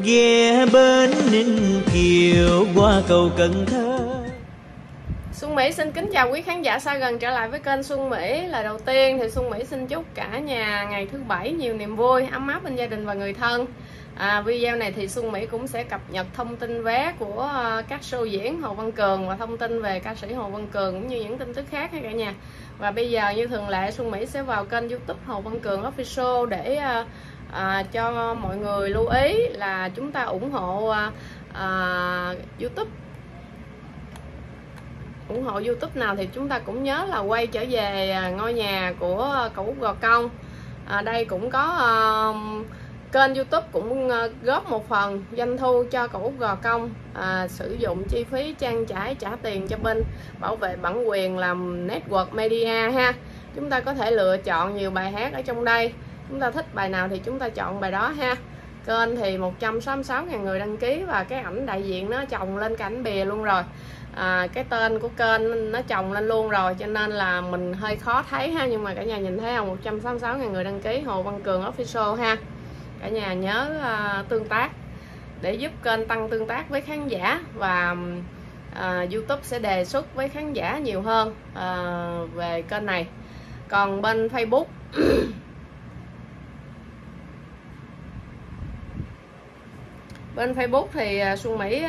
ghe bến Ninh Kiều qua cầu Cần Thơ. Xuân Mỹ xin kính chào quý khán giả xa gần trở lại với kênh Xuân Mỹ. Lời đầu tiên thì Xuân Mỹ xin chúc cả nhà ngày thứ Bảy nhiều niềm vui, ấm áp bên gia đình và người thân. Video này thì Xuân Mỹ cũng sẽ cập nhật thông tin vé của các show diễn Hồ Văn Cường và thông tin về ca sĩ Hồ Văn Cường cũng như những tin tức khác cả nhà. Và bây giờ như thường lệ, Xuân Mỹ sẽ vào kênh YouTube Hồ Văn Cường Official để cho mọi người lưu ý là chúng ta ủng hộ YouTube. Ủng hộ YouTube nào thì chúng ta cũng nhớ là quay trở về ngôi nhà của cậu Út Gò Công. Đây cũng có kênh YouTube cũng góp một phần doanh thu cho cậu Út Gò Công, sử dụng chi phí trang trải trả tiền cho bên bảo vệ bản quyền làm network media ha. Chúng ta có thể lựa chọn nhiều bài hát ở trong đây, chúng ta thích bài nào thì chúng ta chọn bài đó ha. Kênh thì 166.000 người đăng ký và cái ảnh đại diện nó chồng lên cả ảnh bìa luôn rồi. Cái tên của kênh nó chồng lên luôn rồi cho nên là mình hơi khó thấy ha, nhưng mà cả nhà nhìn thấy không, 166.000 người đăng ký Hồ Văn Cường Official ha. Cả nhà nhớ tương tác để giúp kênh tăng tương tác với khán giả, và YouTube sẽ đề xuất với khán giả nhiều hơn về kênh này. Còn bên Facebook bên Facebook thì Xuân Mỹ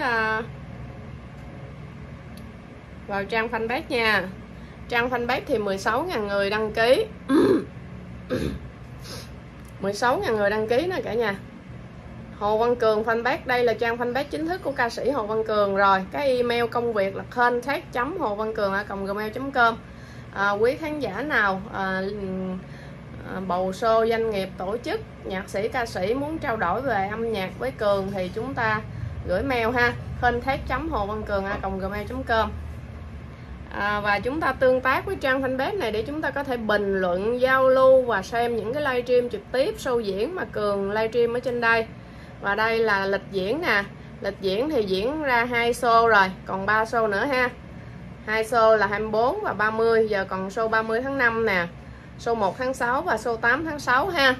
vào trang fanpage nha. Trang fanpage thì 16.000 người đăng ký 16.000 người đăng ký nè cả nhà. Hồ Văn Cường fanpage, đây là trang fanpage chính thức của ca sĩ Hồ Văn Cường rồi. Cái email công việc là contact.hovancường@gmail.com. Quý khán giả nào bầu show, doanh nghiệp, tổ chức, nhạc sĩ, ca sĩ muốn trao đổi về âm nhạc với Cường thì chúng ta gửi mail ha, contact.hovancường@gmail.com. Và chúng ta tương tác với trang fanpage này để chúng ta có thể bình luận, giao lưu và xem những cái livestream trực tiếp show diễn mà Cường livestream ở trên đây. Và đây là lịch diễn nè. Lịch diễn thì diễn ra 2 show rồi, còn 3 show nữa ha. 2 show là 24 và 30, giờ còn show 30 tháng 5 nè, show 1 tháng 6 và show 8 tháng 6 ha.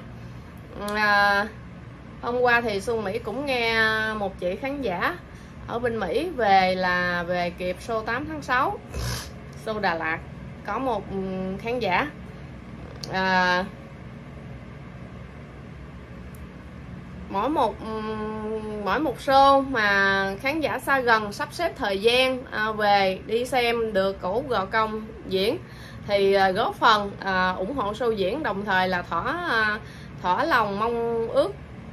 Hôm qua thì Xuân Mỹ cũng nghe một chị khán giả ở bên Mỹ về kịp show 8 tháng 6 show Đà Lạt. Có một khán giả mỗi một show mà khán giả xa gần sắp xếp thời gian về đi xem được cậu Út Gò Công diễn thì góp phần ủng hộ show diễn, đồng thời là thỏa lòng mong ước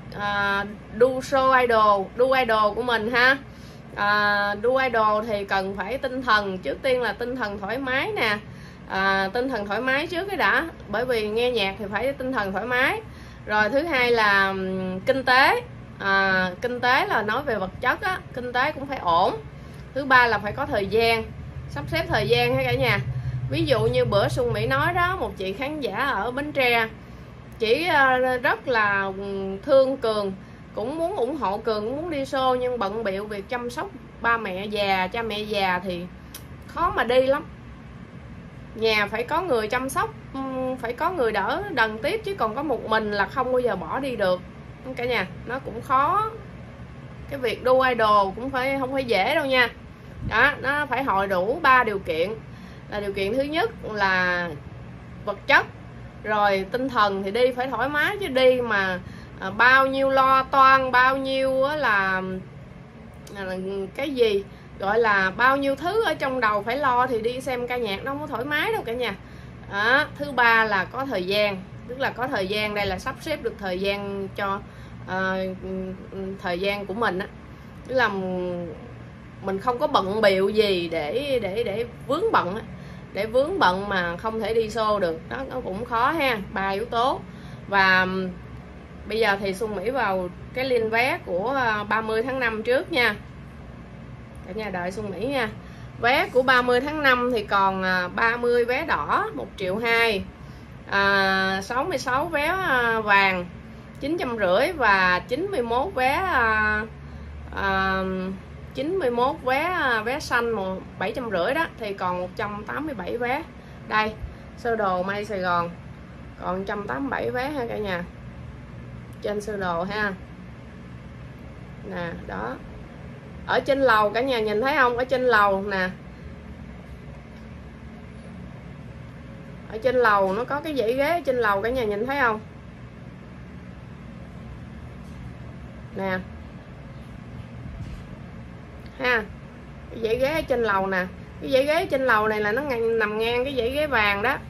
đu idol của mình ha. Đu idol thì cần phải tinh thần, trước tiên là tinh thần thoải mái nè, tinh thần thoải mái trước cái đã, bởi vì nghe nhạc thì phải tinh thần thoải mái. Rồi thứ hai là kinh tế, kinh tế là nói về vật chất á, kinh tế cũng phải ổn. Thứ ba là phải có thời gian, sắp xếp thời gian ha cả nhà. Ví dụ như bữa Xuân Mỹ nói đó, một chị khán giả ở Bến Tre, chỉ rất là thương Cường, cũng muốn ủng hộ Cường, cũng muốn đi show, nhưng bận bịu việc chăm sóc ba mẹ già, cha mẹ già thì khó mà đi lắm. Nhà phải có người chăm sóc, phải có người đỡ đần tiếp, chứ còn có một mình là không bao giờ bỏ đi được cả nhà. Nó cũng khó, cái việc đu idol cũng không phải dễ đâu nha. Đó, nó phải hội đủ 3 điều kiện. Là điều kiện thứ nhất là vật chất, rồi tinh thần thì đi phải thoải mái, chứ đi mà bao nhiêu lo toan, bao nhiêu là cái gì gọi là bao nhiêu thứ ở trong đầu phải lo thì đi xem ca nhạc nó không có thoải mái đâu cả nhà. Thứ ba là có thời gian, tức là có thời gian, đây là sắp xếp được thời gian cho thời gian của mình á, tức là mình không có bận bịu gì để vướng bận á, để vướng bận mà không thể đi show được, đó nó cũng khó ha. 3 yếu tố. Và bây giờ thì Xuân Mỹ vào cái link vé của 30 tháng 5 trước nha cả nhà, đợi Xuân Mỹ nha. Vé của 30 tháng 5 thì còn 30 vé đỏ 1.200.000, 66 vé vàng 950 và 91 vé xanh 750 đó, thì còn 187 vé. Đây, sơ đồ May Sài Gòn còn 187 vé ha cả nhà, trên sơ đồ ha. nè. Đó, ở trên lầu cả nhà nhìn thấy không, ở trên lầu nè, ở trên lầu nó có cái dãy ghế ở trên lầu, cả nhà nhìn thấy không nè ha. Cái dãy ghế ở trên lầu nè, cái dãy ghế trên lầu này là nó nằm ngang cái dãy ghế vàng đó.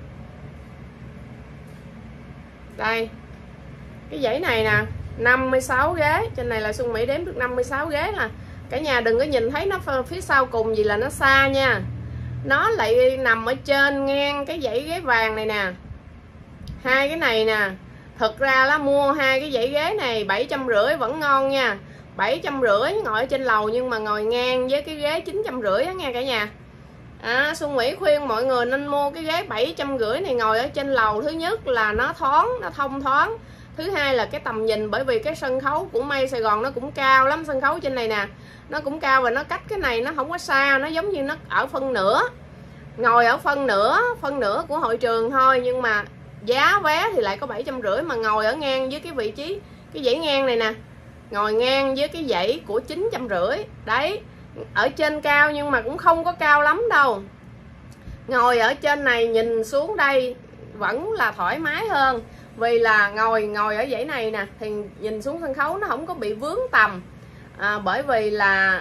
Đây, cái dãy này nè, 56 ghế, trên này là Xuân Mỹ đếm được 56 ghế nè. Cả nhà đừng có nhìn thấy nó phía sau cùng gì là nó xa nha, nó lại nằm ở trên ngang cái dãy ghế vàng này nè. Hai cái này nè, thực ra là mua hai cái dãy ghế này 750 vẫn ngon nha, 750 ngồi ở trên lầu, nhưng mà ngồi ngang với cái ghế 950 á nha cả nhà. Xuân Mỹ khuyên mọi người nên mua cái ghế 750 này ngồi ở trên lầu. Thứ nhất là nó thoáng, nó thông thoáng. Thứ hai là cái tầm nhìn, bởi vì cái sân khấu của May Sài Gòn nó cũng cao lắm. Sân khấu trên này nè, nó cũng cao và nó cách cái này nó không có xa, nó giống như nó ở phân nửa. Ngồi ở phân nửa của hội trường thôi, nhưng mà giá vé thì lại có 750, mà ngồi ở ngang với cái vị trí, cái dãy ngang này nè, ngồi ngang với cái dãy của 950. Đấy, ở trên cao nhưng mà cũng không có cao lắm đâu. Ngồi ở trên này nhìn xuống đây vẫn là thoải mái hơn, vì là ngồi ở dãy này nè thì nhìn xuống sân khấu nó không có bị vướng tầm. Bởi vì là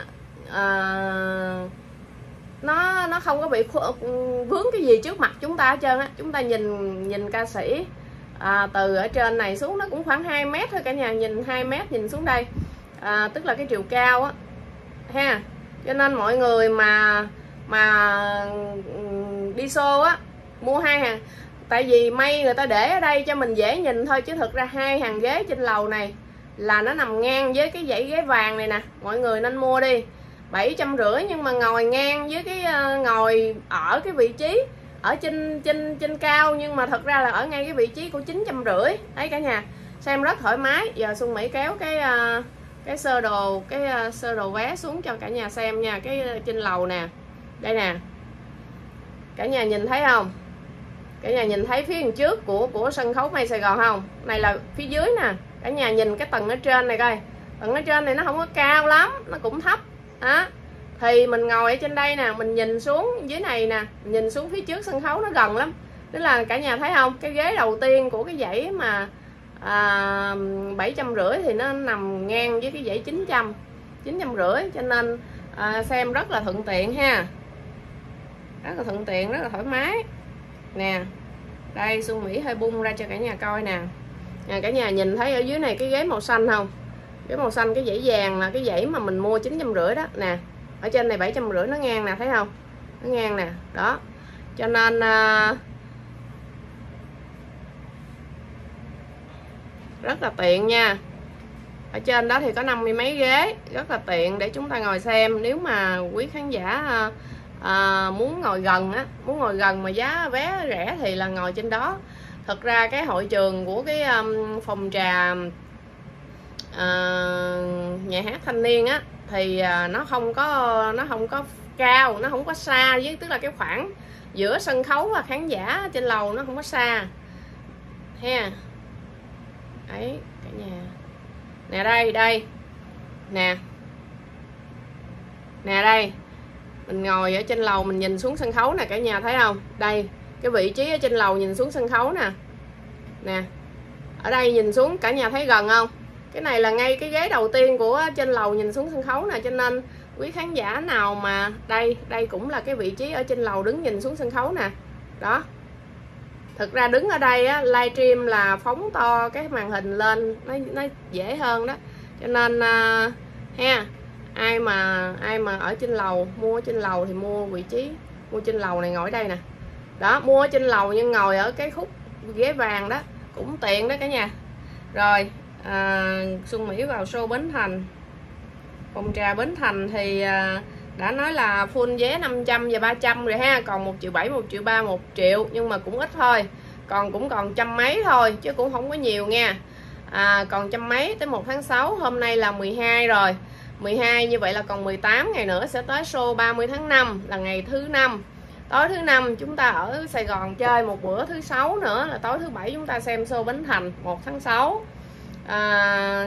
nó không có bị vướng cái gì trước mặt chúng ta hết trơn á. Chúng ta nhìn ca sĩ từ ở trên này xuống nó cũng khoảng 2 mét thôi cả nhà, nhìn 2 mét nhìn xuống đây, tức là cái chiều cao á ha. Cho nên mọi người mà đi show á, mua 2 hàng, tại vì May người ta để ở đây cho mình dễ nhìn thôi, chứ thực ra 2 hàng ghế trên lầu này là nó nằm ngang với cái dãy ghế vàng này nè. Mọi người nên mua đi, 750, nhưng mà ngồi ngang với cái ngồi ở cái vị trí ở trên cao, nhưng mà thật ra là ở ngay cái vị trí của 950. Đấy cả nhà, xem rất thoải mái. Giờ Xuân Mỹ kéo cái sơ đồ vé xuống cho cả nhà xem nha. Cái trên lầu nè, đây nè, cả nhà nhìn thấy không? Cả nhà nhìn thấy phía trước của sân khấu May Sài Gòn không? Này là phía dưới nè, cả nhà nhìn cái tầng ở trên này coi, tầng ở trên này nó không có cao lắm, nó cũng thấp á. Thì mình ngồi ở trên đây nè, mình nhìn xuống dưới này nè, nhìn xuống phía trước sân khấu nó gần lắm. Tức là cả nhà thấy không, cái ghế đầu tiên của cái dãy mà 750 thì nó nằm ngang với cái dãy 950, cho nên xem rất là thuận tiện ha, rất là thuận tiện, rất là thoải mái nè. Đây Xuân Mỹ hơi bung ra cho cả nhà coi nè. Cả nhà nhìn thấy ở dưới này cái ghế màu xanh không? Cái màu xanh, cái dãy vàng là cái dãy mà mình mua 950 đó nè. Ở trên này 750 nó ngang nè, thấy không? Nó ngang nè, đó. Cho nên rất là tiện nha. Ở trên đó thì có 50 mấy ghế, rất là tiện để chúng ta ngồi xem. Nếu mà quý khán giả muốn ngồi gần á, muốn ngồi gần mà giá vé rẻ thì là ngồi trên đó. Thật ra cái hội trường của cái phòng trà nhà hát thanh niên á thì nó không có cao, nó không có xa, với tức là cái khoảng giữa sân khấu và khán giả trên lầu nó không có xa ha. Đấy cả nhà nè, đây nè, đây mình ngồi ở trên lầu mình nhìn xuống sân khấu nè, cả nhà thấy không? Đây cái vị trí ở trên lầu nhìn xuống sân khấu nè, ở đây nhìn xuống cả nhà thấy gần không? Cái này là ngay cái ghế đầu tiên của trên lầu nhìn xuống sân khấu nè. Cho nên quý khán giả nào mà đây cũng là cái vị trí ở trên lầu đứng nhìn xuống sân khấu nè. Đó, thực ra đứng ở đây á, livestream là phóng to cái màn hình lên nó dễ hơn đó. Cho nên ha, ai mà ở trên lầu, mua trên lầu thì mua vị trí, mua trên lầu này ngồi ở đây nè. Đó, mua ở trên lầu nhưng ngồi ở cái khúc ghế vàng đó cũng tiện đó cả nhà. Rồi Xuân Mỹ vào show Bến Thành, phòng trà Bến Thành thì đã nói là full vé 500 và 300 rồi ha, còn 1.700.000, 1.300.000, 1 triệu, nhưng mà cũng ít thôi, cũng trăm mấy thôi chứ cũng không có nhiều nha. Còn trăm mấy tới 1 tháng 6, hôm nay là 12 rồi, 12 như vậy là còn 18 ngày nữa sẽ tới show 30 tháng 5 là ngày thứ 5. Tối thứ 5 chúng ta ở Sài Gòn chơi một bữa, thứ 6 nữa là tối thứ 7 chúng ta xem show Bến Thành 1 tháng 6.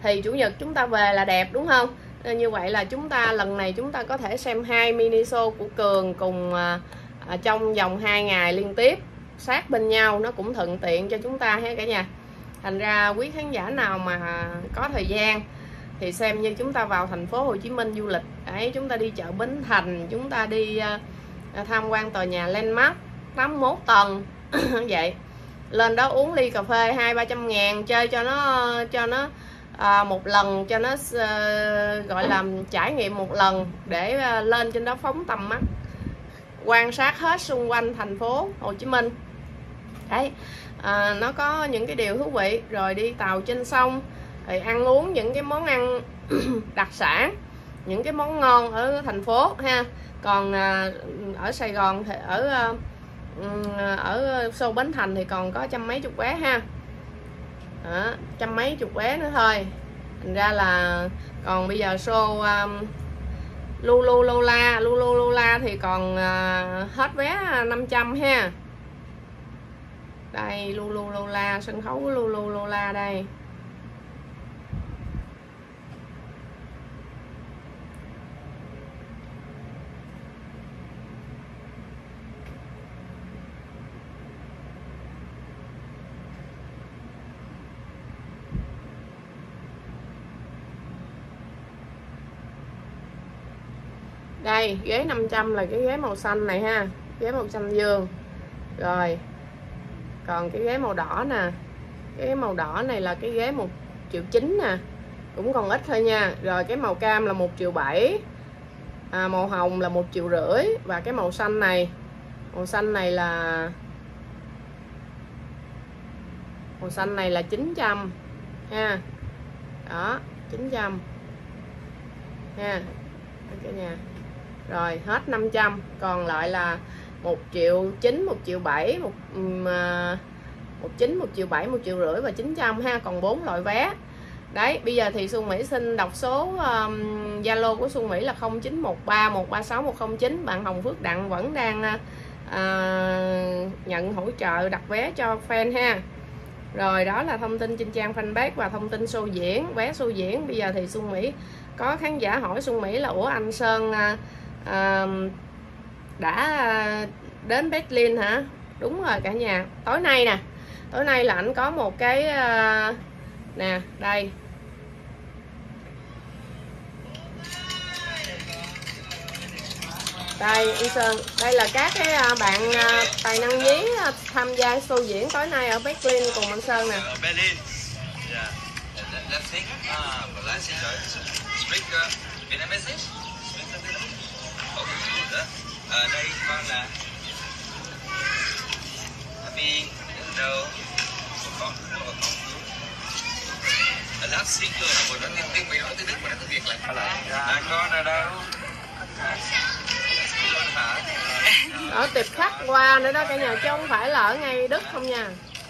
thì chủ nhật chúng ta về là đẹp đúng không? Như vậy là chúng ta lần này chúng ta có thể xem 2 mini show của Cường cùng trong vòng 2 ngày liên tiếp sát bên nhau, nó cũng thuận tiện cho chúng ta ha cả nhà. Thành ra quý khán giả nào mà có thời gian thì xem như chúng ta vào thành phố Hồ Chí Minh du lịch đấy, chúng ta đi chợ Bến Thành, chúng ta đi tham quan tòa nhà Landmark 81 tầng vậy, lên đó uống ly cà phê 200-300 ngàn, chơi cho nó một lần, cho nó gọi là trải nghiệm một lần, để lên trên đó phóng tầm mắt quan sát hết xung quanh thành phố Hồ Chí Minh đấy. Nó có những cái điều thú vị, rồi đi tàu trên sông thì ăn uống những cái món ăn đặc sản, những cái món ngon ở thành phố ha. Còn ở Sài Gòn thì ở show Bến Thành thì còn có 100 mấy chục vé ha. 100 mấy chục vé nữa thôi. Thành ra là còn bây giờ show Lulu Lola thì còn hết vé 500 ha. Đây Lulu Lola, sân khấu của Lulu Lola đây. Đây ghế 500 là cái ghế màu xanh này ha, ghế màu xanh dương. Rồi còn cái ghế màu đỏ nè, cái ghế màu đỏ này là cái ghế 1,9 triệu nè, cũng còn ít thôi nha. Rồi cái màu cam là 1,7 triệu, màu hồng là 1,5 triệu, và cái màu xanh này là 900 ha. Đó 900 ha cả nhà. Rồi hết 500, còn lại là 1,9 triệu, 1,7 triệu, 1,9, 1,7 triệu, 1,5 triệu và 900 ha. Còn 4 loại vé. Đấy, bây giờ thì Xuân Mỹ xin đọc số Zalo của Xuân Mỹ là 0913 136 109. Bạn Hồng Phước Đặng vẫn đang nhận hỗ trợ đặt vé cho fan ha. Rồi đó là thông tin trên trang fanpage và thông tin show diễn, vé show diễn. Bây giờ thì Xuân Mỹ có khán giả hỏi Xuân Mỹ là ủa anh Sơn đã đến Berlin hả? Đúng rồi cả nhà. Tối nay nè, tối nay là anh có một cái nè, đây đây anh Sơn, đây là các cái bạn tài năng nhí tham gia show diễn tối nay ở Berlin cùng anh Sơn nè. Đây con là Happy Hello con last single là một đoạn tiếng mày nói từ Đức mà nói từ Việt lại. Con ở đâu? Ở tiệp khắc qua nữa đó cả nhà, chứ không phải là ở ngay Đức không nha.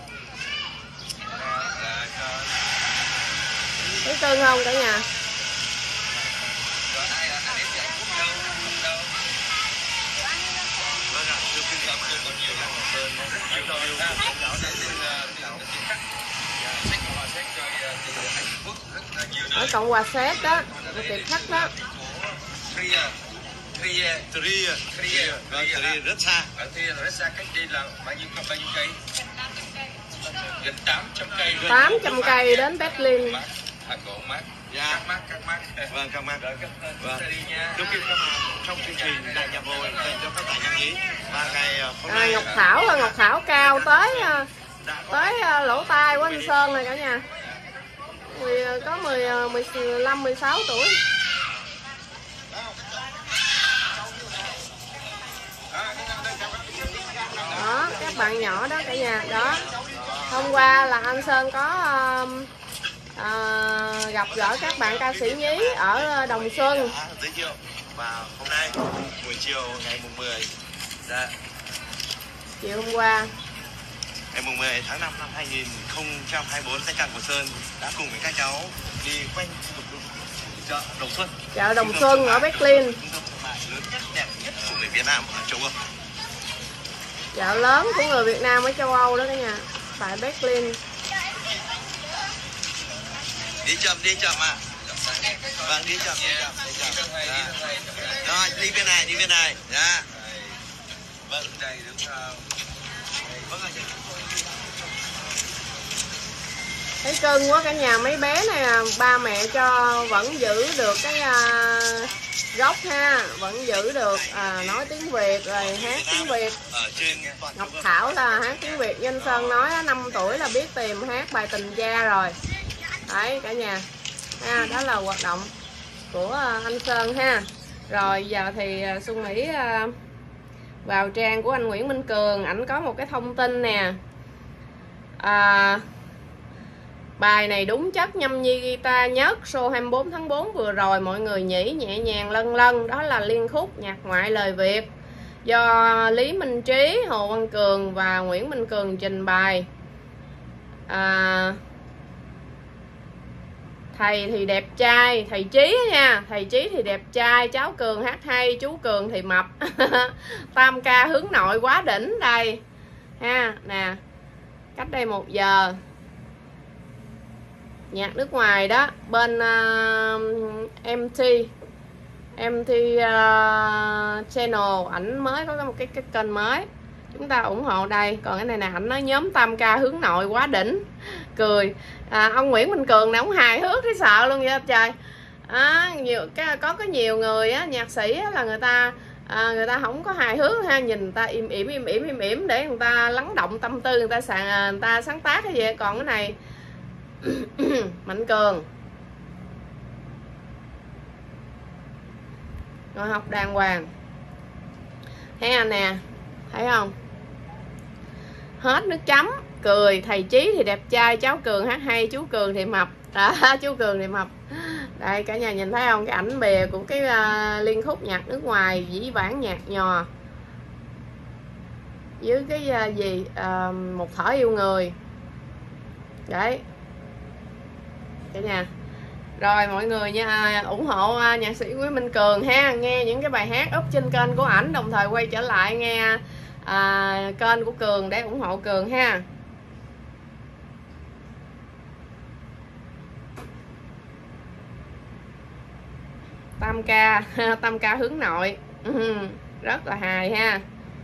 Thấy cưng không cả nhà? Ở Cộng hòa Séc đó, ở tiệp khắc đó. Rất xa. Ở Tri là rất xa, cách đi là bao nhiêu cây? Gần 800 cây. 800 cây đến Berlin. Mát. Dạ. Các mát. Vâng, các mát. Vâng. Chúc các bạn trong chương trình đại nhạc hội dành cho các tài năng nhí 3 ngày hôm nay. Ngọc Thảo cao tới lỗ tai của anh Sơn này cả nhà. Có 15, 16 tuổi. Đó, các bạn nhỏ đó cả nhà. Đó. Hôm qua là anh Sơn có gặp gỡ các bạn ca sĩ nhí ở Đồng Xuân. Giới thiệu. Và hôm nay buổi chiều ngày mùng 10 chiều hôm qua ngày mùng 10 tháng 5 năm 2024, danh ca của Sơn đã cùng với các cháu đi quanh khu vực chợ Đồng Xuân. Chợ Đồng Xuân ở Berlin. Trung tâm thương mại lớn nhất, đẹp nhất của người Việt Nam ở châu Âu. Chợ lớn của người Việt Nam ở châu Âu đó cả nhà, tại Berlin. Đi chậm ạ. Vâng, đi chậm. Rồi, đi bên này. Dạ. Vâng, đây đúng không? Vâng ạ. Thấy cưng quá cả nhà, mấy bé này ba mẹ cho vẫn giữ được cái gốc ha, vẫn giữ được nói tiếng Việt rồi hát tiếng Việt. Ngọc Thảo là hát tiếng Việt, Danh Sơn nói 5 tuổi là biết tìm hát bài Tình Cha rồi. Đấy cả nhà ha, đó là hoạt động của anh Sơn ha. Rồi giờ thì Xuân Mỹ vào trang của anh Nguyễn Minh Cường, ảnh có một cái thông tin nè. Bài này đúng chất nhâm nhi guitar nhất show 24 tháng 4 vừa rồi, mọi người nhảy nhẹ nhàng lân lân. Đó là liên khúc nhạc ngoại lời Việt do Lý Minh Trí, Hồ Văn Cường và Nguyễn Minh Cường trình bày. Thầy thì đẹp trai, thầy Trí nha, thầy Trí thì đẹp trai, cháu Cường hát hay, chú Cường thì mập. Tam ca hướng nội quá đỉnh đây ha. Nè, cách đây 1 giờ nhạc nước ngoài đó, bên MT Channel ảnh mới có một cái kênh mới, chúng ta ủng hộ đây. Còn cái này nè, ảnh nói nhóm Tam ca hướng nội quá đỉnh, cười. Ông Nguyễn Minh Cường này ông hài hước thấy sợ luôn vậy trời. Có nhiều người á, nhạc sĩ á, là người ta không có hài hước ha, nhìn người ta im ỉm để người ta lắng động tâm tư, người ta sáng tác cái gì. Còn cái này Mạnh Cường ngồi học đàng hoàng ha. Nè thấy không, hết nước chấm, cười. Thầy Trí thì đẹp trai, cháu Cường hát hay, chú Cường thì mập đó. Chú Cường thì mập đây cả nhà nhìn thấy không, cái ảnh bìa của cái liên khúc nhạc nước ngoài dĩ vãng nhạc nhò với cái một thở yêu người đấy cả nhà. Rồi mọi người nha, ủng hộ nhạc sĩ Nguyễn Minh Cường ha, nghe những cái bài hát up trên kênh của ảnh, đồng thời quay trở lại nghe kênh của Cường để ủng hộ Cường ha. Tam ca hướng nội rất là hài ha.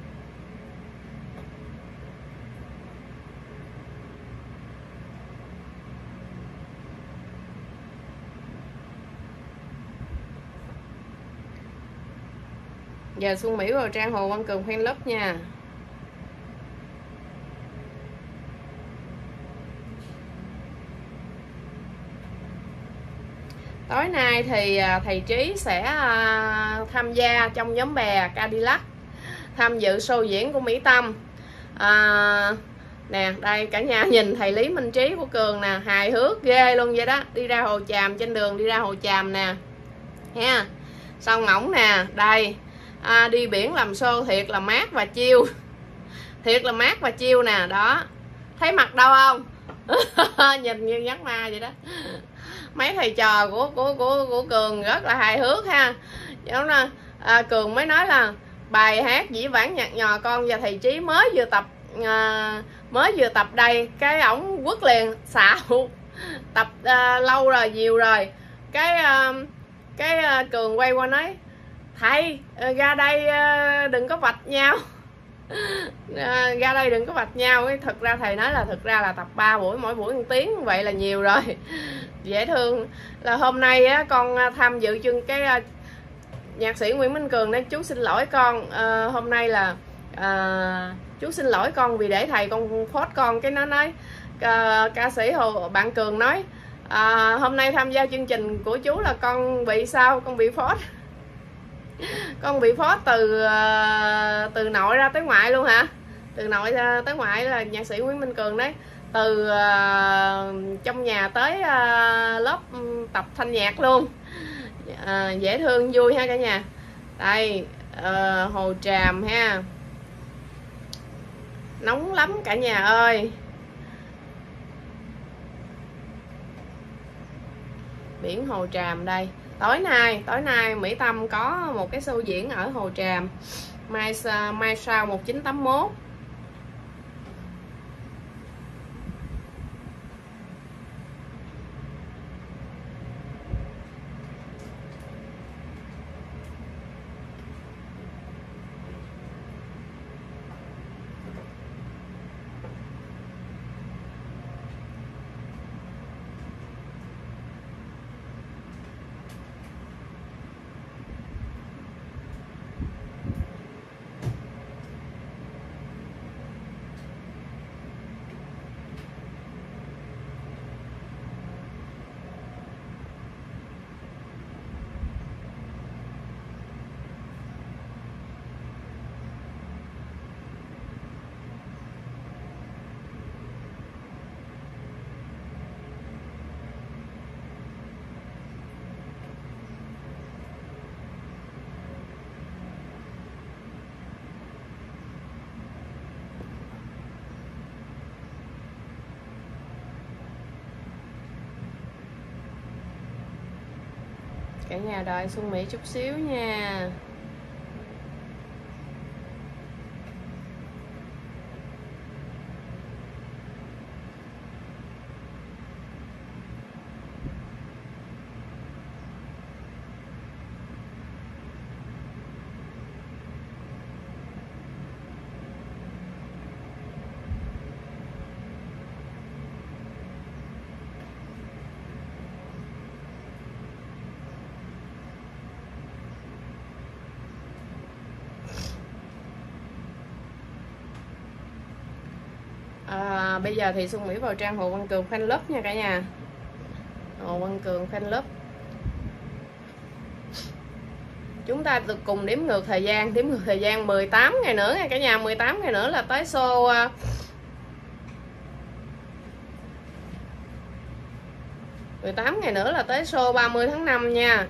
Giờ Xuân Mỹ vào trang Hồ Văn Cường fan club nha. Tối nay thì thầy Trí sẽ tham gia trong nhóm bè Cadillac, tham dự show diễn của Mỹ Tâm. Nè đây cả nhà nhìn thầy Lý Minh Trí của Cường nè, hài hước ghê luôn vậy đó. Đi ra Hồ Tràm, trên đường đi ra Hồ Tràm nè ha. Xong ổng nè đây, đi biển làm show thiệt là mát và chill, thiệt là mát và chill nè. Đó, thấy mặt đâu không? Nhìn như nhắc ma vậy đó. Mấy thầy trò của Cường rất là hài hước ha. Cường mới nói là bài hát dĩ vãng nhạc nhò con và thầy Trí mới vừa tập đây, cái ổng quất liền xạo tập lâu rồi, nhiều rồi. Cái Cường quay qua nói thầy ra đây đừng có vạch nhau. Ra đây đừng có vạch nhau. Thực ra thầy nói là thực ra là tập 3 buổi, mỗi buổi 1 tiếng, vậy là nhiều rồi. Dễ thương. Là hôm nay á, con tham dự chương cái nhạc sĩ Nguyễn Minh Cường nói chú xin lỗi con, hôm nay là chú xin lỗi con vì để thầy con phốt con. Cái nó nói ca sĩ bạn Cường nói hôm nay tham gia chương trình của chú là con bị sao, con bị phốt. Con bị phốt từ nội ra tới ngoại luôn hả? Từ nội ra tới ngoại là nhạc sĩ Nguyễn Minh Cường đấy. Từ trong nhà tới lớp tập thanh nhạc luôn. Dễ thương vui ha cả nhà. Đây Hồ Tràm ha, nóng lắm cả nhà ơi. Biển Hồ Tràm đây. Tối nay Mỹ Tâm có một cái show diễn ở Hồ Tràm mai sau 1981. Cả nhà đợi Xuân Mỹ chút xíu nha. Bây giờ thì Xuân Mỹ vào trang Hồ Văn Cường fan club nha cả nhà. Hồ Văn Cường fan club. Chúng ta được cùng đếm ngược thời gian. Đếm ngược thời gian 18 ngày nữa nha cả nhà. 18 ngày nữa là tới show 18 ngày nữa là tới show 30 tháng 5 nha.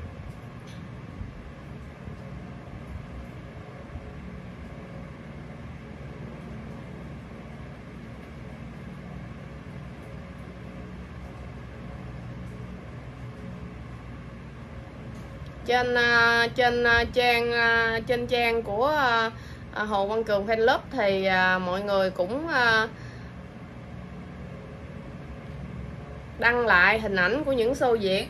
Trên trang của Hồ Văn Cường fan club thì mọi người cũng đăng lại hình ảnh của những show diễn.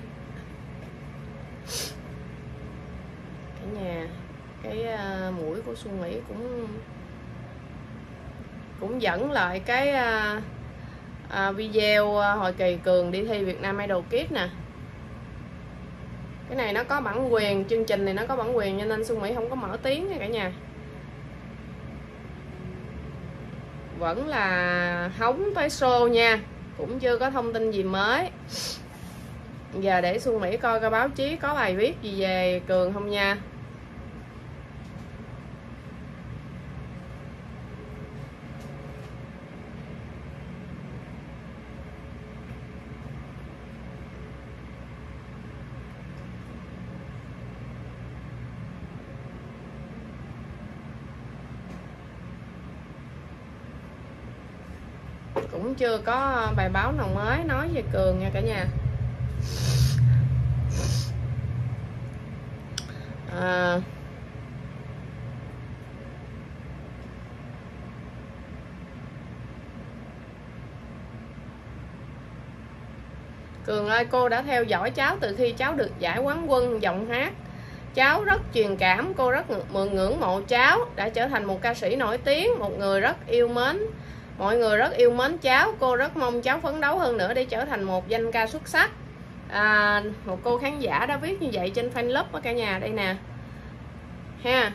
Cả nhà, cái mũi của Xuân Mỹ cũng dẫn lại cái video hồi kỳ Cường đi thi Việt Nam Idol Kids nè. Cái này nó có bản quyền, chương trình này nó có bản quyền cho nên Xuân Mỹ không có mở tiếng nha cả nhà. Vẫn là hóng tới show nha, cũng chưa có thông tin gì mới. Giờ để Xuân Mỹ coi báo chí có bài viết gì về Cường không nha. Cũng chưa có bài báo nào mới nói về Cường nha cả nhà. Cường ơi, cô đã theo dõi cháu từ khi cháu được giải quán quân giọng hát. Cháu rất truyền cảm, cô rất ngưỡng mộ cháu, đã trở thành một ca sĩ nổi tiếng, một người rất yêu mến. Mọi người rất yêu mến cháu, cô rất mong cháu phấn đấu hơn nữa để trở thành một danh ca xuất sắc. Một cô khán giả đã viết như vậy trên fan club của cả nhà đây nè. Ha.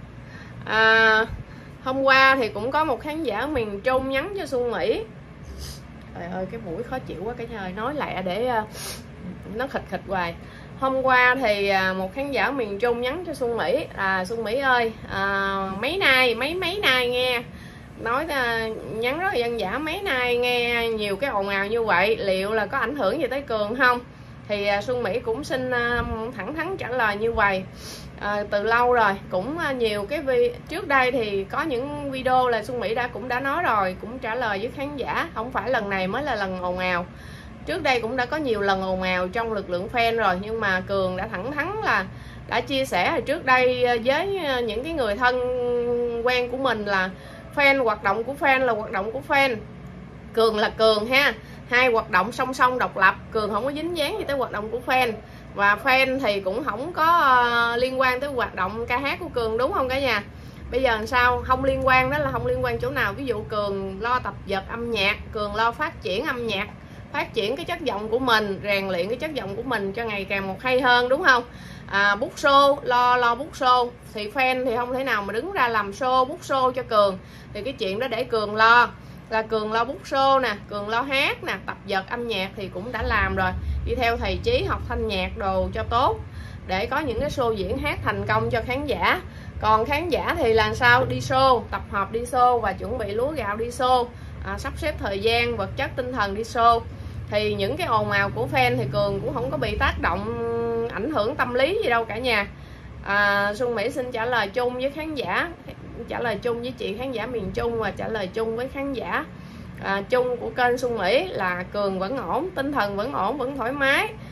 Hôm qua thì cũng có một khán giả miền Trung nhắn cho Xuân Mỹ. Trời ơi, cái mũi khó chịu quá cả nhà ơi, nói lẹ để nó khịch khịch hoài. Hôm qua thì một khán giả miền Trung nhắn cho Xuân Mỹ Xuân Mỹ ơi, mấy nay nghe nói nhắn rất là dân dã, mấy nay nghe nhiều cái ồn ào như vậy liệu là có ảnh hưởng gì tới Cường không? Thì Xuân Mỹ cũng xin thẳng thắn trả lời như vậy. Từ lâu rồi cũng nhiều cái trước đây thì có những video là Xuân Mỹ cũng đã nói rồi, cũng trả lời với khán giả, không phải lần này mới là lần ồn ào. Trước đây cũng đã có nhiều lần ồn ào trong lực lượng fan rồi, nhưng mà Cường đã thẳng thắn là đã chia sẻ hồi trước đây với những cái người thân quen của mình là fan, hoạt động của fan là hoạt động của fan, Cường là Cường ha, hai hoạt động song song độc lập, Cường không có dính dáng gì tới hoạt động của fan, và fan thì cũng không có liên quan tới hoạt động ca hát của Cường, đúng không cả nhà? Bây giờ làm sao? Không liên quan, đó là không liên quan chỗ nào. Ví dụ Cường lo tập dượt âm nhạc, Cường lo phát triển âm nhạc, phát triển cái chất giọng của mình, rèn luyện cái chất giọng của mình cho ngày càng một hay hơn, đúng không? Book show, lo book show, thì fan thì không thể nào mà đứng ra làm show, book show cho Cường, thì cái chuyện đó để Cường lo, là Cường lo book show nè, Cường lo hát nè, tập dượt âm nhạc thì cũng đã làm rồi, đi theo thầy Chí học thanh nhạc đồ cho tốt để có những cái show diễn hát thành công cho khán giả. Còn khán giả thì làm sao? Đi show, tập hợp đi show và chuẩn bị lúa gạo đi show, sắp xếp thời gian, vật chất, tinh thần đi show. Thì những cái ồn ào của fan thì Cường cũng không có bị tác động, ảnh hưởng tâm lý gì đâu cả nhà. Xuân Mỹ xin trả lời chung với khán giả, trả lời chung với chị khán giả miền Trung và trả lời chung với khán giả chung của kênh Xuân Mỹ là Cường vẫn ổn, tinh thần vẫn ổn, vẫn thoải mái.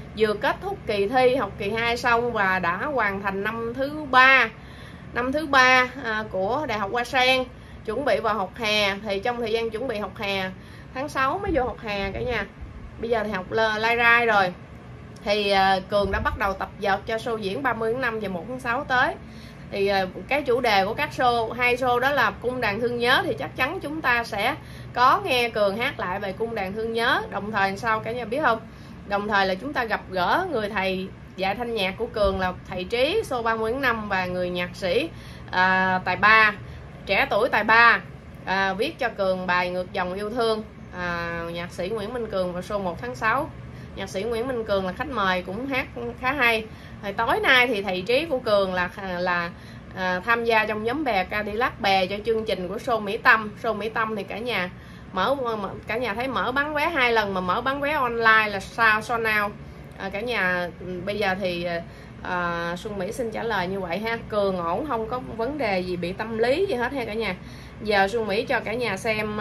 vừa kết thúc kỳ thi học kỳ 2 xong và đã hoàn thành năm thứ ba của Đại học Hoa Sen, chuẩn bị vào học hè. Thì trong thời gian chuẩn bị học hè, tháng 6 mới vô học hè cả nhà. Bây giờ thì học lai rai rồi. Thì Cường đã bắt đầu tập dượt cho show diễn 30 tháng 5 và 1 tháng 6 tới. Thì cái chủ đề của các show, 2 show đó là Cung đàn thương nhớ, thì chắc chắn chúng ta sẽ có nghe Cường hát lại về Cung đàn thương nhớ. Đồng thời sao cả nhà biết không? Đồng thời là chúng ta gặp gỡ người thầy dạy thanh nhạc của Cường là thầy Trí show 30 tháng 5 và người nhạc sĩ tài ba, trẻ tuổi tài ba, viết cho Cường bài Ngược dòng yêu thương, nhạc sĩ Nguyễn Minh Cường vào show 1 tháng 6. Nhạc sĩ Nguyễn Minh Cường là khách mời, cũng hát khá hay. Thì tối nay thì thầy Trí của Cường là tham gia trong nhóm bè Cadillac bè cho chương trình của show Mỹ Tâm. Show Mỹ Tâm thì cả nhà thấy mở bán vé 2 lần, mà mở bán vé online là sao so nào. Cả nhà bây giờ thì Xuân Mỹ xin trả lời như vậy ha. Cường ổn, không có vấn đề gì bị tâm lý gì hết ha cả nhà. Giờ Xuân Mỹ cho cả nhà xem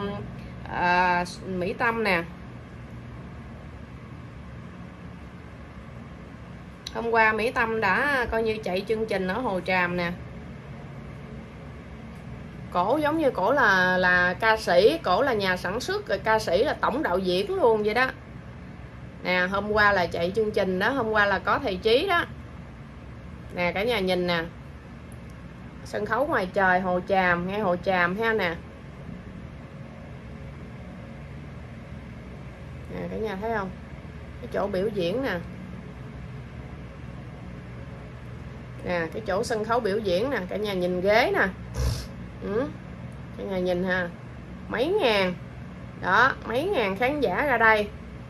Mỹ Tâm nè. Hôm qua Mỹ Tâm đã coi như chạy chương trình ở Hồ Tràm nè. Cổ giống như cổ là ca sĩ, cổ là nhà sản xuất, rồi ca sĩ là tổng đạo diễn luôn vậy đó. Nè, hôm qua là chạy chương trình đó, hôm qua là có thầy Trí đó. Nè cả nhà nhìn nè. Sân khấu ngoài trời Hồ Tràm, ngay Hồ Tràm ha nè. Nè cả nhà thấy không? Cái chỗ biểu diễn nè. Nè, cái chỗ sân khấu biểu diễn nè, cả nhà nhìn ghế nè. Cả nhà nhìn ha. Mấy ngàn. Đó, mấy ngàn khán giả ra đây.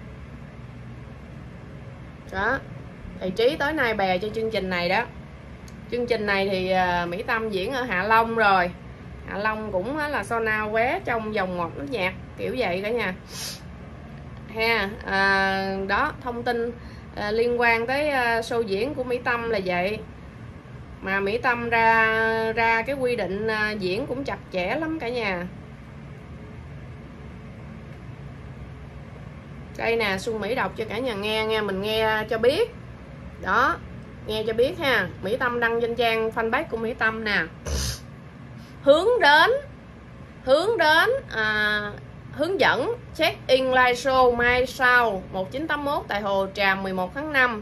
Đó. Thầy Trí tối nay bè cho chương trình này đó. Chương trình này thì Mỹ Tâm diễn ở Hạ Long rồi. Hạ Long cũng là so nào vé trong vòng một nốt nhạc, kiểu vậy cả nhà. Ha, đó, thông tin liên quan tới show diễn của Mỹ Tâm là vậy. Mà Mỹ Tâm ra cái quy định diễn cũng chặt chẽ lắm cả nhà. Đây nè, Xuân Mỹ đọc cho cả nhà nghe, mình nghe cho biết. Đó, nghe cho biết ha. Mỹ Tâm đăng trên trang fanpage của Mỹ Tâm nè. Hướng dẫn check-in live show mai sau 1981 tại Hồ Tràm 11 tháng 5.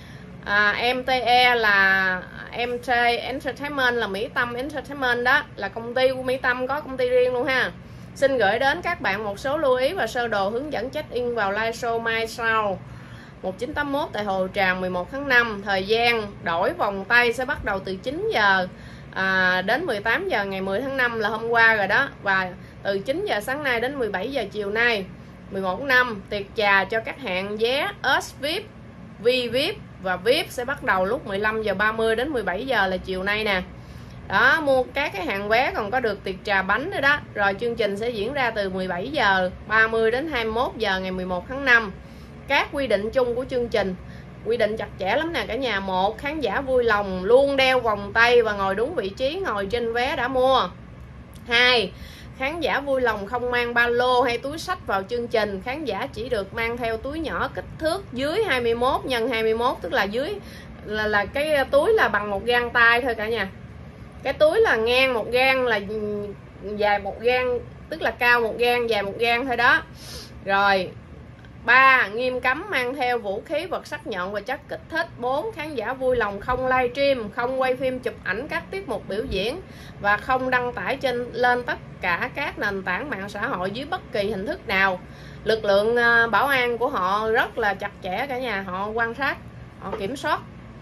MTE là MT Entertainment, là Mỹ Tâm Entertainment đó, là công ty của Mỹ Tâm, có công ty riêng luôn ha. Xin gửi đến các bạn một số lưu ý và sơ đồ hướng dẫn check-in vào live show mai sau 1981 tại Hồ Tràm 11 tháng 5. Thời gian đổi vòng tay sẽ bắt đầu từ 9 giờ đến 18 giờ ngày 10 tháng 5 là hôm qua rồi đó. Và từ 9 giờ sáng nay đến 17 giờ chiều nay 11 tháng 5, tiệc trà cho các hạng vé S VIP, V VIP và VIP sẽ bắt đầu lúc 15 giờ 30 đến 17 giờ là chiều nay nè. Đó, mua các cái hạng vé còn có được tiệc trà bánh nữa đó. Rồi chương trình sẽ diễn ra từ 17 giờ 30 đến 21 giờ ngày 11 tháng 5. Các quy định chung của chương trình, quy định chặt chẽ lắm nè cả nhà. 1. Khán giả vui lòng luôn đeo vòng tay và ngồi đúng vị trí ngồi trên vé đã mua. 2. Khán giả vui lòng không mang ba lô hay túi xách vào chương trình. Khán giả chỉ được mang theo túi nhỏ kích thước dưới 21 x 21, tức là dưới là cái túi là bằng một gang tay thôi cả nhà. Cái túi là ngang một gang, là dài một gang, tức là cao một gang, dài một gang thôi đó. Rồi 3. Nghiêm cấm mang theo vũ khí, vật sắc nhọn và chất kích thích. 4. Khán giả vui lòng không livestream, không quay phim chụp ảnh các tiết mục biểu diễn và không đăng tải lên tất cả các nền tảng mạng xã hội dưới bất kỳ hình thức nào. Lực lượng bảo an của họ rất là chặt chẽ cả nhà, họ quan sát, họ kiểm soát.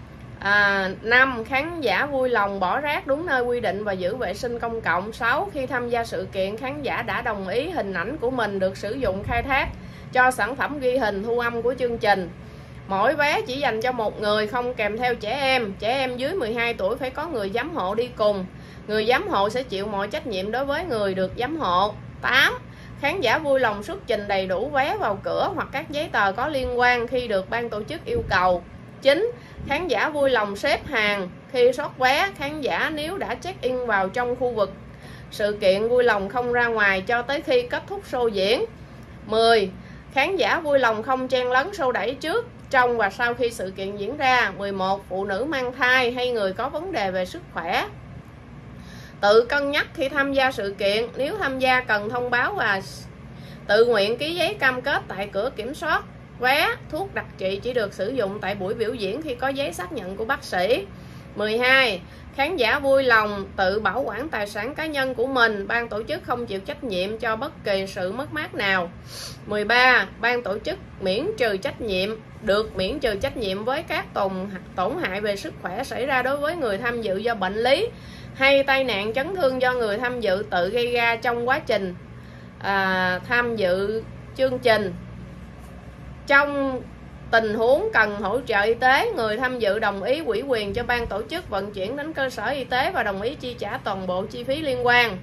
5. Khán giả vui lòng bỏ rác đúng nơi quy định và giữ vệ sinh công cộng. 6. Khi tham gia sự kiện, khán giả đã đồng ý hình ảnh của mình được sử dụng khai thác cho sản phẩm ghi hình thu âm của chương trình. Mỗi vé chỉ dành cho một người, không kèm theo trẻ em. Trẻ em dưới 12 tuổi phải có người giám hộ đi cùng. Người giám hộ sẽ chịu mọi trách nhiệm đối với người được giám hộ. 8. Khán giả vui lòng xuất trình đầy đủ vé vào cửa hoặc các giấy tờ có liên quan khi được ban tổ chức yêu cầu. 9. Khán giả vui lòng xếp hàng khi soát vé. Khán giả nếu đã check-in vào trong khu vực sự kiện vui lòng không ra ngoài cho tới khi kết thúc show diễn. 10. Khán giả vui lòng không chen lấn show đẩy trước, trong và sau khi sự kiện diễn ra. 11. Phụ nữ mang thai hay người có vấn đề về sức khỏe tự cân nhắc khi tham gia sự kiện. Nếu tham gia cần thông báo và tự nguyện ký giấy cam kết tại cửa kiểm soát vé. Thuốc đặc trị chỉ được sử dụng tại buổi biểu diễn khi có giấy xác nhận của bác sĩ. 12. Khán giả vui lòng tự bảo quản tài sản cá nhân của mình. Ban tổ chức không chịu trách nhiệm cho bất kỳ sự mất mát nào. 13. Ban tổ chức miễn trừ trách nhiệm với các tổn hại về sức khỏe xảy ra đối với người tham dự do bệnh lý hay tai nạn chấn thương do người tham dự tự gây ra trong quá trình tham dự chương trình. Trong tình huống cần hỗ trợ y tế, người tham dự đồng ý ủy quyền cho ban tổ chức vận chuyển đến cơ sở y tế và đồng ý chi trả toàn bộ chi phí liên quan.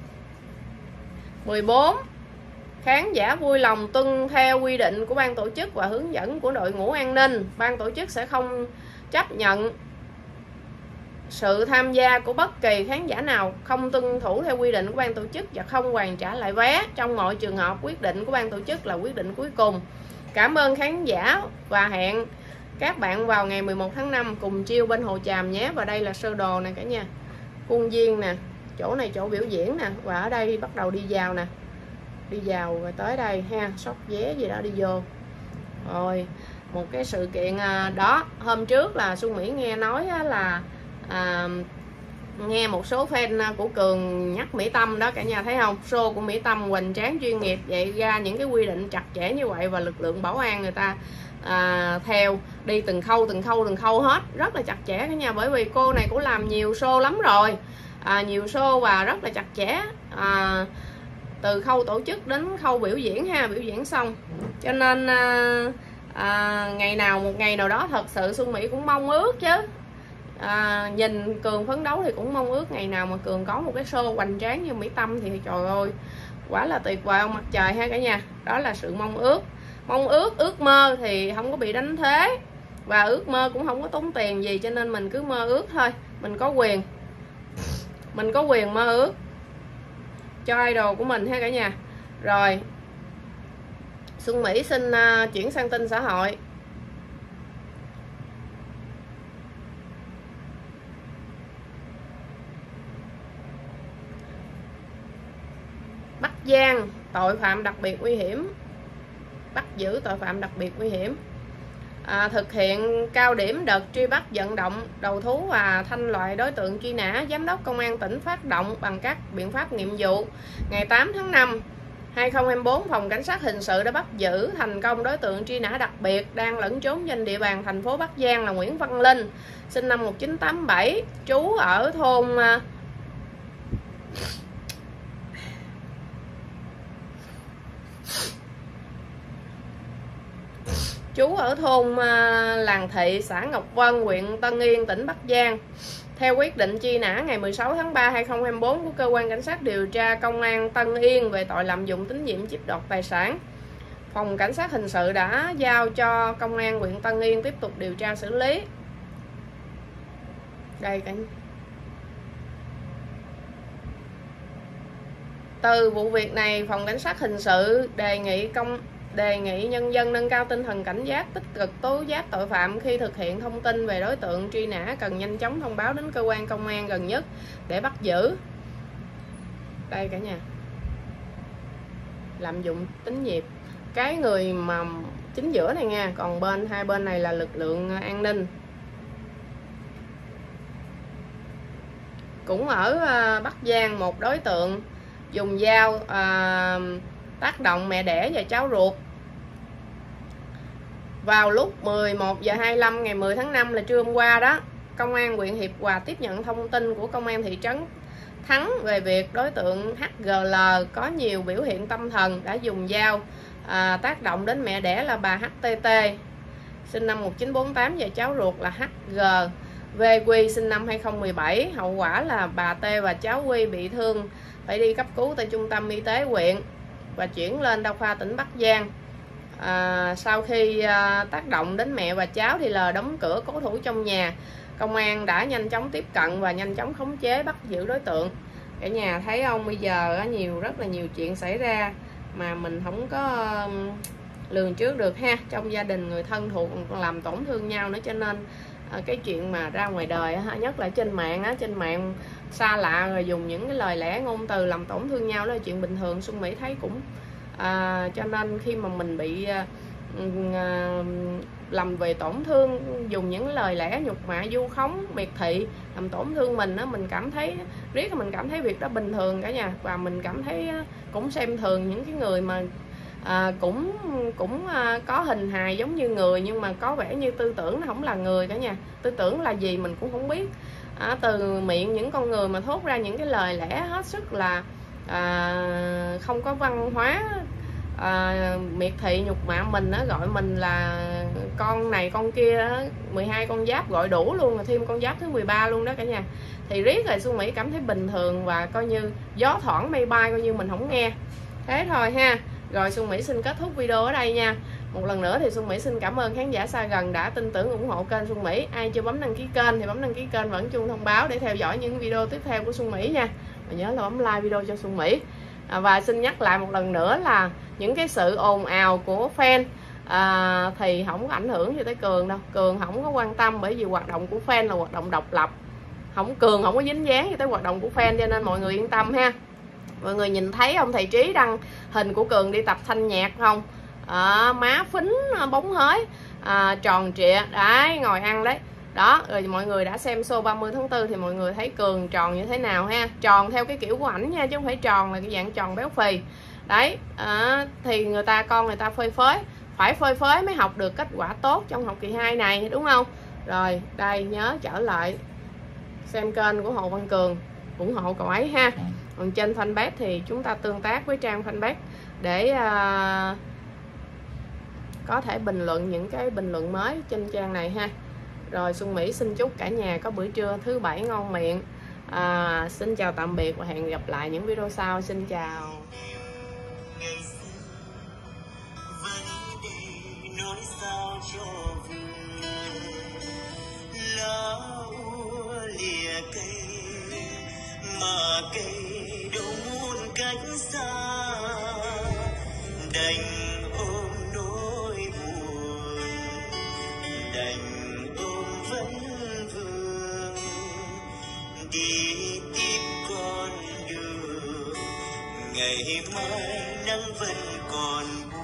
14. Khán giả vui lòng tuân theo quy định của ban tổ chức và hướng dẫn của đội ngũ an ninh. Ban tổ chức sẽ không chấp nhận sự tham gia của bất kỳ khán giả nào không tuân thủ theo quy định của ban tổ chức và không hoàn trả lại vé. Trong mọi trường hợp, quyết định của ban tổ chức là quyết định cuối cùng. Cảm ơn khán giả và hẹn các bạn vào ngày 11 tháng 5 cùng chiêu bên Hồ Tràm nhé. Và đây là sơ đồ nè cả nhà. Khuôn viên nè, chỗ này chỗ biểu diễn nè, và ở đây bắt đầu đi vào nè. Đi vào rồi tới đây ha, sóc vé gì đó đi vô. Rồi, một cái sự kiện đó, hôm trước là Xuân Mỹ nghe nói là nghe một số fan của Cường nhắc Mỹ Tâm đó cả nhà thấy không, show của Mỹ Tâm hoành tráng chuyên nghiệp, vậy ra những cái quy định chặt chẽ như vậy và lực lượng bảo an người ta theo đi từng khâu hết, rất là chặt chẽ cả nhà, bởi vì cô này cũng làm nhiều show lắm rồi, nhiều show và rất là chặt chẽ, từ khâu tổ chức đến khâu biểu diễn ha, biểu diễn xong cho nên một ngày nào đó thật sự Xuân Mỹ cũng mong ước chứ. Nhìn Cường phấn đấu thì cũng mong ước ngày nào mà Cường có một cái show hoành tráng như Mỹ Tâm thì trời ơi quá là tuyệt vời ông mặt trời ha cả nhà. Đó là sự mong ước, ước mơ thì không có bị đánh thuế và ước mơ cũng không có tốn tiền gì, cho nên mình cứ mơ ước thôi, mình có quyền mơ ước cho idol của mình ha cả nhà. Rồi Xuân Mỹ xin chuyển sang tin xã hội. Bắc Giang tội phạm đặc biệt nguy hiểm, bắt giữ tội phạm đặc biệt nguy hiểm, thực hiện cao điểm đợt truy bắt vận động đầu thú và thanh loại đối tượng truy nã. Giám đốc Công an tỉnh phát động bằng các biện pháp nghiệp vụ. Ngày 8 tháng 5 2024, Phòng Cảnh sát Hình sự đã bắt giữ thành công đối tượng truy nã đặc biệt đang lẫn trốn trên địa bàn thành phố Bắc Giang là Nguyễn Văn Linh, sinh năm 1987, trú ở thôn Làng Thị, xã Ngọc Vân, huyện Tân Yên, tỉnh Bắc Giang. Theo quyết định truy nã ngày 16 tháng 3 2024 của Cơ quan Cảnh sát điều tra Công an Tân Yên về tội lạm dụng tín nhiệm chiếm đoạt tài sản, Phòng Cảnh sát Hình sự đã giao cho Công an huyện Tân Yên tiếp tục điều tra xử lý. Đây cả. Từ vụ việc này, Phòng Cảnh sát Hình sự đề nghị nhân dân nâng cao tinh thần cảnh giác, tích cực tố giác tội phạm. Khi thực hiện thông tin về đối tượng truy nã cần nhanh chóng thông báo đến cơ quan công an gần nhất để bắt giữ. Đây cả nhà, lạm dụng tín nhiệm, cái người mà chính giữa này nha, còn hai bên này là lực lượng an ninh. Cũng ở Bắc Giang, một đối tượng dùng dao tác động mẹ đẻ và cháu ruột. Vào lúc 11 giờ 25 ngày 10 tháng 5 là trưa hôm qua đó, Công an huyện Hiệp Hòa tiếp nhận thông tin của Công an thị trấn Thắng về việc đối tượng HGL có nhiều biểu hiện tâm thần, đã dùng dao tác động đến mẹ đẻ là bà HTT, sinh năm 1948, và cháu ruột là HGVQ, sinh năm 2017. Hậu quả là bà T và cháu Quy bị thương, phải đi cấp cứu tại trung tâm y tế huyện và chuyển lên Đa khoa tỉnh Bắc Giang. Sau khi tác động đến mẹ và cháu thì L đóng cửa cố thủ trong nhà. Công an đã nhanh chóng tiếp cận và nhanh chóng khống chế bắt giữ đối tượng. Cả nhà thấy không, bây giờ rất là nhiều chuyện xảy ra mà mình không có lường trước được ha. Trong gia đình người thân thuộc còn làm tổn thương nhau nữa, cho nên cái chuyện mà ra ngoài đời nhất là trên mạng á, trên mạng xa lạ rồi dùng những cái lời lẽ ngôn từ làm tổn thương nhau đó là chuyện bình thường. Xuân Mỹ thấy cũng cho nên khi mà mình bị làm về tổn thương, dùng những lời lẽ nhục mạ, vu khống, miệt thị làm tổn thương mình á, mình cảm thấy riết mình cảm thấy việc đó bình thường cả nhà, và mình cảm thấy cũng xem thường những cái người mà cũng có hình hài giống như người nhưng mà có vẻ như tư tưởng nó không là người cả nhà. Tư tưởng là gì mình cũng không biết. Từ miệng những con người mà thốt ra những cái lời lẽ hết sức là không có văn hóa, miệt thị nhục mạ mình á, gọi mình là con này con kia á, 12 con giáp gọi đủ luôn, rồi thêm con giáp thứ 13 luôn đó cả nhà. Thì riết rồi Xuân Mỹ cảm thấy bình thường và coi như gió thoảng mây bay, coi như mình không nghe. Thế thôi ha. Rồi Xuân Mỹ xin kết thúc video ở đây nha. Một lần nữa thì Xuân Mỹ xin cảm ơn khán giả xa gần đã tin tưởng ủng hộ kênh Xuân Mỹ. Ai chưa bấm đăng ký kênh thì bấm đăng ký kênh và ấn chuông thông báo để theo dõi những video tiếp theo của Xuân Mỹ nha. Và nhớ là bấm like video cho Xuân Mỹ. Và xin nhắc lại một lần nữa là những cái sự ồn ào của fan thì không có ảnh hưởng gì tới Cường đâu. Cường không có quan tâm, bởi vì hoạt động của fan là hoạt động độc lập. Cường không có dính dáng gì tới hoạt động của fan, cho nên mọi người yên tâm ha. Mọi người nhìn thấy ông thầy Trí đăng hình của Cường đi tập thanh nhạc không? Má phính bóng hới, tròn trịa đấy, ngồi ăn đấy. Đó, rồi mọi người đã xem show 30 tháng 4 thì mọi người thấy Cường tròn như thế nào ha. Tròn theo cái kiểu của ảnh nha, chứ không phải tròn là cái dạng tròn béo phì. Đấy, thì con người ta phơi phới, phải phơi phới mới học được kết quả tốt trong học kỳ 2 này, đúng không? Rồi, đây nhớ trở lại xem kênh của Hồ Văn Cường, ủng hộ cậu ấy ha. Còn trên fanpage thì chúng ta tương tác với trang fanpage để có thể bình luận những cái bình luận mới trên trang này ha. Rồi Xuân Mỹ xin chúc cả nhà có bữa trưa thứ Bảy ngon miệng. Xin chào tạm biệt và hẹn gặp lại những video sau. Xin chào. Mà cây đâu muốn cách xa, đành ôm nỗi buồn, đành ôm vấn vương, đi tiếp con đường ngày mai nắng vẫn còn buồn.